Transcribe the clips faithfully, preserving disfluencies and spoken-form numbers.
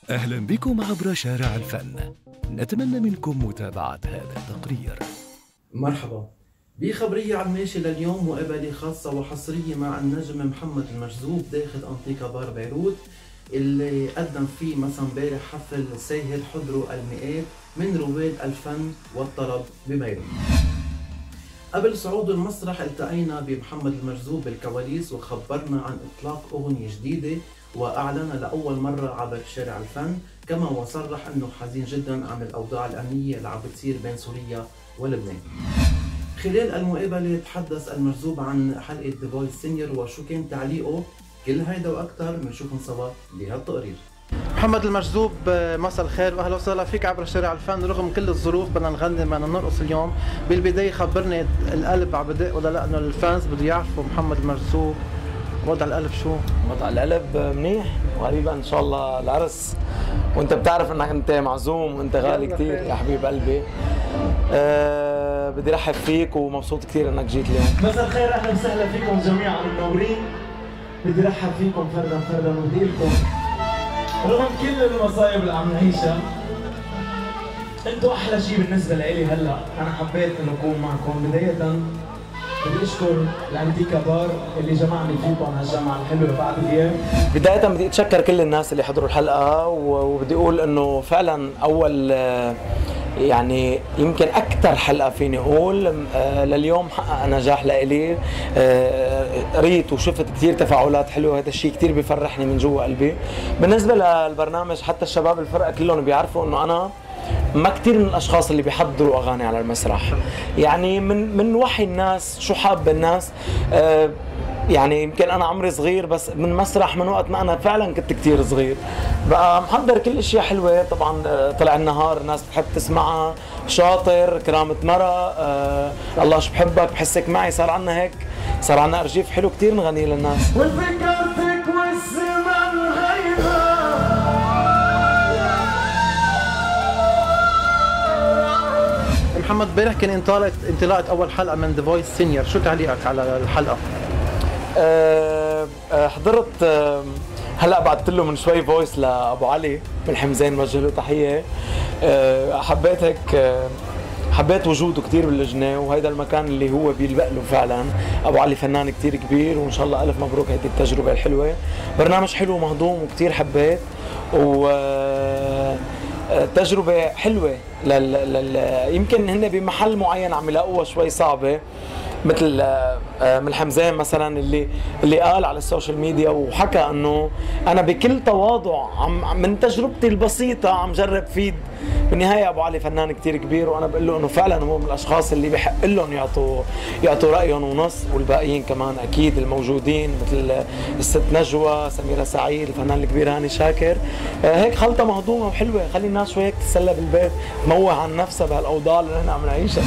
أهلا بكم عبر شارع الفن. نتمنى منكم متابعة هذا التقرير. مرحبا بخبرية على الماشي لليوم، مقابلة خاصة وحصرية مع النجم محمد المجذوب داخل أنتيكا بار بيروت، اللي قدم فيه مثلا امبارح حفل ساهر حضره المئات من رواد الفن والطرب ببيروت. قبل صعود المسرح التقينا بمحمد المجذوب بالكواليس وخبرنا عن إطلاق أغنية جديدة وأعلن لأول مرة عبر شارع الفن، كما وصرح أنه حزين جدا عن الأوضاع الأمنية اللي عم بتصير بين سوريا ولبنان. خلال المقابلة تحدث المجذوب عن حلقة ذا فويس سينيور وشو كان تعليقه. كل هيدا وأكثر بنشوفهم سوا بهالتقرير. محمد المجذوب، مساء الخير واهلا وسهلا فيك عبر شارع الفن. رغم كل الظروف بدنا نغني بدنا نرقص اليوم. بالبدايه خبرني القلب عم بدق ولا لا، انه الفانز بده يعرفوا محمد المجذوب وضع القلب شو؟ وضع القلب منيح وقريبا ان شاء الله العرس، وانت بتعرف انك انت معزوم وانت غالي كثير يا حبيب قلبي. أه بدي رحب فيك ومبسوط كثير انك جيت اليوم. مساء الخير، اهلا وسهلا فيكم جميعا منورين. بدي رحب فيكم فردا فردا وبدي لكم رغم كل المصايب اللي عم نعيشها انتوا احلى شيء بالنسبه لإلي هلا. انا حبيت انه اكون معكم. بدايه بدي اشكر الانتيكا بار اللي جمعني فيكم هالجمعه الحلوه بعد غياب. بدايه بدي اتشكر كل الناس اللي حضروا الحلقه، وبدي اقول انه فعلا اول يعني يمكن اكثر حلقه فيني اقول لليوم حقق نجاح لإلي. قريت وشفت كثير تفاعلات حلوه، هذا الشيء كثير بيفرحني من جوا قلبي. بالنسبه للبرنامج حتى الشباب الفرقه كلهم بيعرفوا انه انا ما كثير من الاشخاص اللي بيحضروا اغاني على المسرح، يعني من من وحي الناس شو حاب الناس. أه يعني يمكن انا عمري صغير، بس من مسرح من وقت ما انا فعلا كنت كثير صغير بقى محضر كل اشياء حلوه. طبعا طلع النهار الناس بتحب تسمعها، شاطر، كرامه مرة، أه الله شو بحبك، بحسك معي. صار عنا هيك، صار عنا ارجيف حلو كثير نغنيه للناس. وذكرتك والزمن غيبه محمد، امبارح كان انطلاقه انطلاقه اول حلقه من ذا فويس سينيور، شو تعليقك على الحلقه؟ أه حضرت أه هلا بعثت له من شوي فويس لابو علي من حمزان، وجه له تحيه. أه حبيت هيك أه حبيت وجوده كثير باللجنه، وهيدا المكان اللي هو بيلبق له فعلا. ابو علي فنان كثير كبير، وان شاء الله الف مبروك هيدي التجربه الحلوه. برنامج حلو ومهضوم وكثير حبيت، و تجربة حلوة. لل... لل... يمكن هن بمحل معين عم يلاقوها شوي صعبة، مثل من حمزان مثلا اللي اللي قال على السوشيال ميديا وحكى انه انا بكل تواضع عم من تجربتي البسيطة عم جرب فيد. بالنهاية ابو علي فنان كتير كبير، وانا بقول له انه فعلا هو من الاشخاص اللي بحق لهم يعطوا يعطوا رايهم ونص، والباقيين كمان اكيد الموجودين مثل الست نجوى، سميرة سعيد، الفنان الكبير هاني شاكر. هيك خلطة مهضومة وحلوة، خلي الناس شوي هيك تتسلى بالبيت، تموه عن نفسها بهالاوضاع اللي نحن عم نعيشها.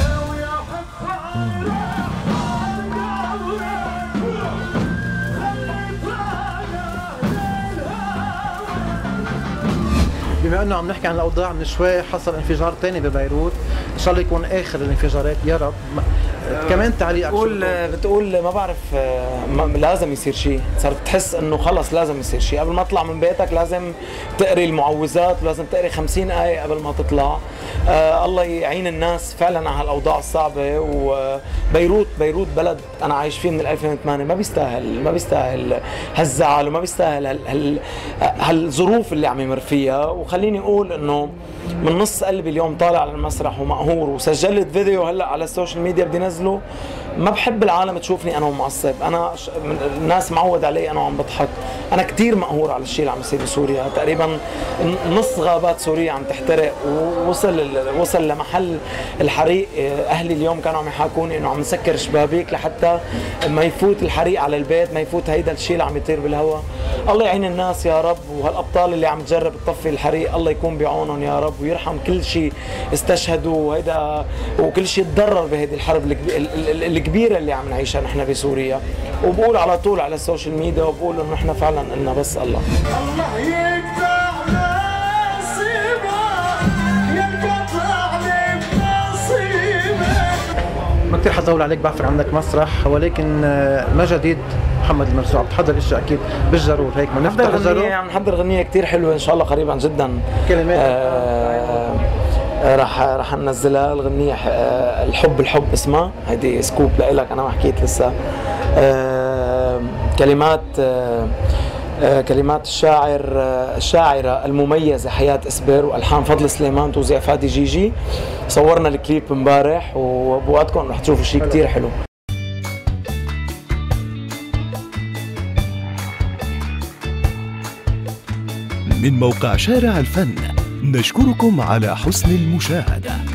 بما انه عم نحكي عن الاوضاع، من شوي حصل انفجار ثاني ببيروت، ان شاء الله يكون اخر الانفجارات يا رب. كمان تعليقك؟ بتقول بتقول ما بعرف، ما لازم يصير شيء. صرت تحس انه خلص لازم يصير شيء. قبل ما تطلع من بيتك لازم تقري المعوذات، ولازم تقري خمسين آية قبل ما تطلع. آه الله يعين الناس فعلا على هالاوضاع الصعبه. وبيروت بيروت بلد انا عايش فيه من ألفين وثمانية، ما بيستاهل ما بيستاهل هالزعل، وما بيستاهل هال هالظروف اللي عم يمر فيها. وخليني اقول انه من نص قلبي اليوم طالع على المسرح ومقهور، وسجلت فيديو هلا على السوشيال ميديا بدي نزله. ما بحب العالم تشوفني انا ومعصب، انا الناس معود علي انا وعم بضحك. انا كثير مقهور على الشيء اللي عم يصير بسوريا. تقريبا نص غابات سوريا عم تحترق، ووصل وصل لمحل الحريق. اهلي اليوم كانوا عم يحاكوني انه عم نسكر شبابيك لحتى ما يفوت الحريق على البيت، ما يفوت هيدا الشيء اللي عم يطير بالهواء. الله يعين الناس يا رب، وهالابطال اللي عم تجرب تطفي الحريق الله يكون بعونهم يا رب، ويرحم كل شيء استشهدوا وهيدا وكل شيء تضرر بهيدي الحرب الكبيره اللي عم نعيشها نحن بسوريا. وبقول على طول على السوشيال ميديا وبقول انه نحن فعلا قلنا بس الله الله يقطع نصيبك ينقطع لي بنصيبك. ما كثير حطول عليك، بعرف عندك مسرح، ولكن ما جديد محمد المرزوق؟ عم تحضر اشياء اكيد بالجرور هيك ما نفتح الجرور. عم نحضر غنية كثير حلوة ان شاء الله قريبا جدا. كلمات آه راح راح ننزلها الغنية آه الحب الحب اسمها، هيدي سكوب لإلك انا ما حكيت لسه. آه كلمات آه آه كلمات الشاعر آه الشاعرة المميزة حياة اسبر، والحان فضل سليمان، توزيع فادي جيجي. صورنا الكليب امبارح وبوعدكم رح تشوفوا شيء كثير حلو. من موقع شارع الفن نشكركم على حسن المشاهدة.